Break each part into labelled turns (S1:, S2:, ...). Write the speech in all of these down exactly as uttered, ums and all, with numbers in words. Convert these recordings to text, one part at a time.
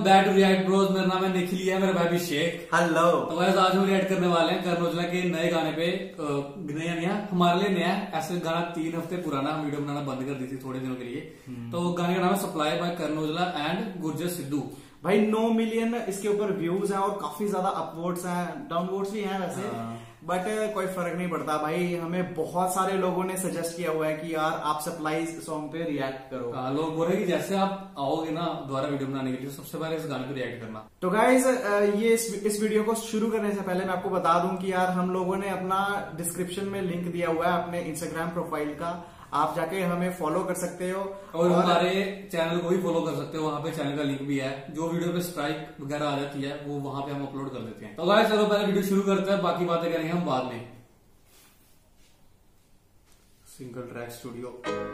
S1: Back to react Bros. मेरा नाम है निखिल, है मेरा भाई अभिषेक।
S2: हेलो।
S1: तो गाइस आज हम रिएक्ट करने वाले हैं करण औजला के नए गाने पे। नया नया हमारे लिए नया, ऐसे गाना तीन हफ्ते पुराना, हम वीडियो बनाना बंद कर दी थी थोड़े दिनों के लिए। तो गाने का नाम है supply by Karan Aujla and Gurjar Sidhu.
S2: भाई नौ मिलियन इसके ऊपर व्यूज हैं और काफी ज्यादा अपवर्ड्स हैं, डाउनवर्ड्स भी हैं वैसे, बट कोई फर्क नहीं पड़ता भाई। हमें बहुत सारे लोगों ने सजेस्ट किया हुआ है कि यार आप सप्लाई सॉन्ग पे रिएक्ट करो।
S1: हाँ, लोग बोल रहे कि जैसे आप आओगे ना दोबारा वीडियो बनाने के लिए, सबसे पहले इस गाने पे रिएक्ट करना।
S2: तो गाइज ये इस, इस वीडियो को शुरू करने से पहले मैं आपको बता दूं कि यार हम लोगों ने अपना डिस्क्रिप्शन में लिंक दिया हुआ है अपने इंस्टाग्राम प्रोफाइल का, आप जाके हमें फॉलो कर सकते हो
S1: और, और हमारे चैनल को भी फॉलो कर सकते हो। वहां पे चैनल का लिंक भी है। जो वीडियो पे स्ट्राइक वगैरह आ जाती है वो वहां पे हम अपलोड कर देते हैं। तो गाइस चलो पहले वीडियो शुरू करते हैं, बाकी बातें करेंगे हम बाद में। Single track studio.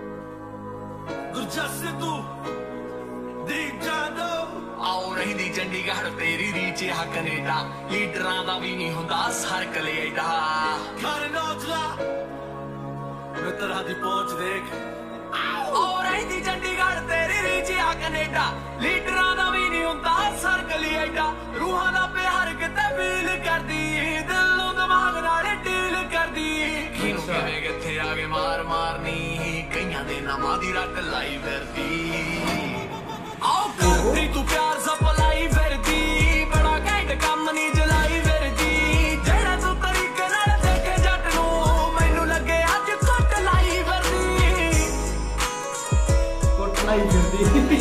S3: Gurjar Sidhu दीप जादो आओ नहीं दी चंडीगढ़ तेरी रीच है कनेडा, लीडरां दा भी नहीं हुंदा सर्कल एडा। करण औजला मित्रा दी पहुंच देख, आओ नहीं दी चंडीगढ़ तेरी रीच है कनेडा, लीडरां दा भी नहीं हुंदा सर्कल एडा। रूहां दा प्यार किते फील करदी, दिल नूं दिमाग नाल डील करदी। किनू किवें किथे आगे मार मारनी, कईयां दे नामां दी रट लाई फिरदी। आओ करदी तू प्यार सप्लाई फिरदी, बड़ा घैंट कम नी जलाई फिरदी। जेड़ा तू तरीके नाल देखे जट नूं, मैनू लगे अज कुट लाई फिरदी।
S2: कुट लाई फिरदी।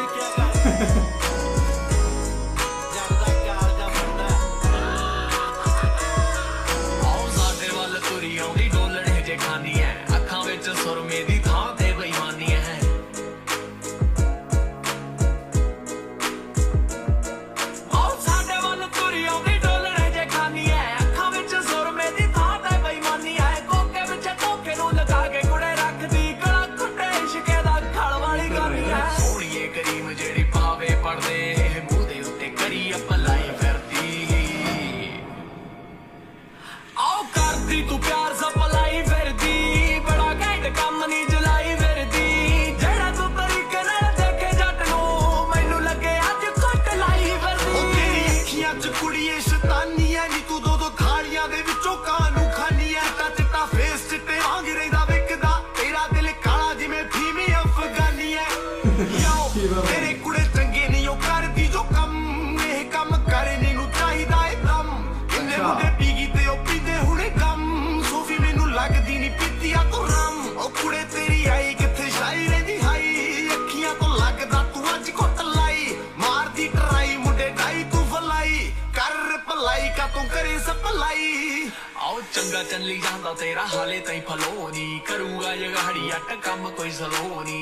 S2: तू प्यार सप्लाई फिरदी, बड़ा घैंट कम नी जलाई फिरदी। जेड़ा तू तरीके नाल देखे जट नूं, मैनू लगे अज कुट लाई फिरदी। तेरी अखियां च कुड़िए शैतानी है नी, तू दो दो थालियां दे विचों कानू खानी है। चिट्टा चिट्टा फेस चिट्टे वांग रहिंदा विकदा, तेरा दिल काला जिवें फीमी अफगानी है। यो तेरे कुड़े चंगे नी ओ करदी जो कम, एह कम करने नूं चाहीदा ए दम। किन्ने मुंडे पीगी ते ओ पींदे हुणे गम, सोफी मैनू लगदी नी पीती आ तू रम। ओ कुड़े तेरी आई किथे शाई रहिंदी हाई, अखियां तो लगदा तू अज कुट लाई। मारदी ट्राई मुंडे डाई तू फलाई, कर भलाई का तू करे सप्लाई। आओ चंगा चली जांदा तेरा हाले ताईं फलोनी, करूंगा जगाड़ी अट कम कोई सलोनी।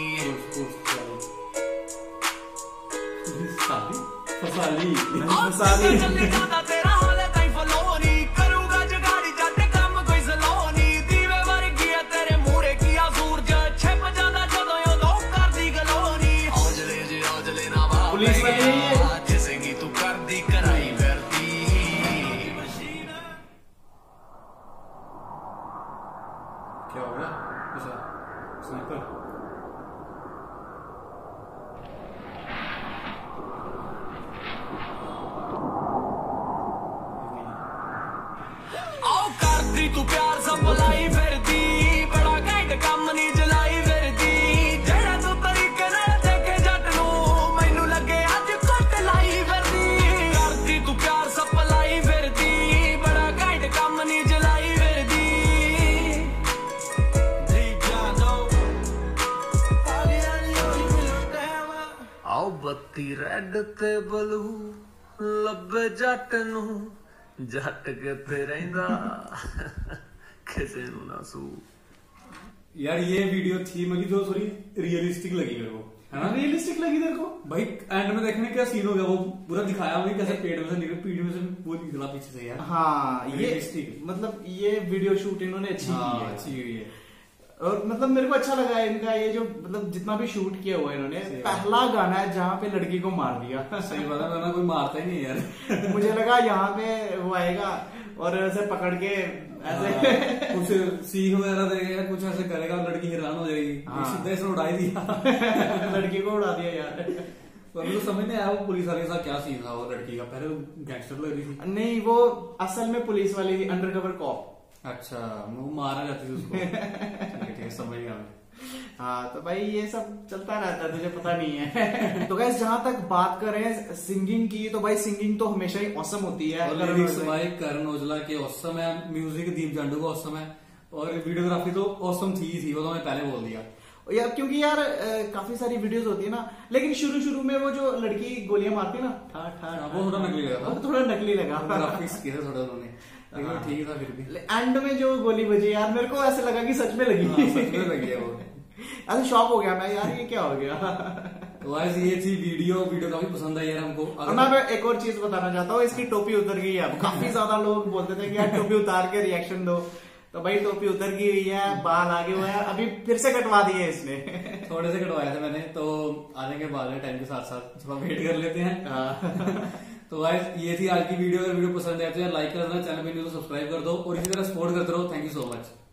S1: फसाली
S2: फसाली
S3: चली जांदा तेरा हाले ताईं फलोनी, करूंगा जगाड़ी जट कम कोई सलोनी। दीवे वर्गी है तेरे मूरे किया सूरज, छिप जांदा जदों उदों करदी गलोनी। औजले जे औजले ना वा
S2: पुलिस वाली है
S3: जिसेगी तू करदी कराई फिरदी।
S1: क्या हो गया? ऐसा स्नाइपर
S3: तू प्यार सप्लाई फिरदी, बड़ा घैंट कम नी जलाई फिरदी। जेड़ा तू तरीके नाल देखे जट नूं, मैनू लगे अज कुट लाई फिरदी। करदी तू प्यार सप्लाई फिरदी, बड़ा घैंट कम नी जलाई फिरदी। आओ बत्ती रेड ते बलू लब्बे जट नूं, जट किथे रहिंदा किसे नूं ना सू।
S1: यार ये वीडियो थी मगी जो थोड़ी रियलिस्टिक लगी मेरे को, है ना?
S2: रियलिस्टिक लगी तेरे को
S1: भाई एंड में देखने क्या सीन हो गया, वो पूरा दिखाया हुआ कैसे पेड़ में से निकल, पीठ में से वो निकला पीछे से यार।
S2: हाँ ये
S1: रियलिस्टिक,
S2: मतलब ये वीडियो शूट इन्होंने अच्छी
S1: हाँ,
S2: की है,
S1: अच्छी हुई है।
S2: और मतलब मेरे को अच्छा लगा है इनका ये जो मतलब जितना भी शूट किया हुआ है इन्होंने। पहला गाना है जहाँ पे लड़की को मार दिया।
S1: सही बात है, वरना कोई मारता ही नहीं यार।
S2: मुझे लगा यहाँ पे वो आएगा और ऐसे पकड़ के ऐसे
S1: कुछ सीख वगैरह देगा, कुछ ऐसे करेगा, लड़की हैरान हो जाएगी, सीधा इसने उड़ा ही दिया।
S2: लड़की को उड़ा दिया यार।
S1: तो अभी तो समझ नहीं आया वो पुलिस वाले के साथ क्या सीन था वो लड़की का, पहले गैंगस्टर लग रही थी।
S4: नहीं वो असल में पुलिस वाली थी, अंडरकवर कॉप।
S1: अच्छा वो मारा जाती थी उसको। ठीक है ठीक है समझ गया मैं।
S4: हाँ तो भाई ये सब चलता रहता है, तुझे पता नहीं है। तो गाइस जहां तक बात करें सिंगिंग की, तो भाई सिंगिंग तो हमेशा ही औसम होती है।
S1: लिरिक्स भाई करण औजला के औसम है, म्यूजिक दीप जांडू का औसम है, और वीडियोग्राफी तो औसम थी थी वो तो मैं पहले बोल दिया
S4: यार, क्योंकि यार काफी सारी वीडियोस होती है ना, लेकिन शुरू शुरू में वो जो लड़की गोलियां मारती है ना, ठा ठा
S1: वो थोड़ा नकली लगा था,
S4: थोड़ा नकली लगा।
S1: ग्राफिक्स किए थे थोड़ा उन्होंने, लेकिन ठीक था फिर भी।
S4: एंड में जो गोली बजी यार मेरे को ऐसे लगा कि सच में लगी।
S1: हाँ, सच में लगी है वो।
S4: ऐसे शॉक हो गया मैं यार, ये क्या हो गया।
S1: तो गाइस ये थी वीडियो वीडियो काफी पसंद आई यार हमको।
S4: और मैं एक और चीज बताना चाहता हूँ, इसकी टोपी उतर गई है। काफी ज्यादा लोग बोलते थे कि यार टोपी उतार के रिएक्शन दो, तो भाई टोपी उतर गई हुई है, बाल आगे हुआ है, अभी फिर से कटवा दिए इसने।
S1: थोड़े से कटवाए थे मैंने, तो आने के बाद टाइम के साथ साथ थोड़ा वेट कर लेते हैं। तो गाइस ये थी आज की वीडियो। अगर वीडियो पसंद आए तो यार लाइक कर देना, चैनल पे न्यू तो सब्सक्राइब कर दो और इसी तरह सपोर्ट करते रहो। Thank you so much.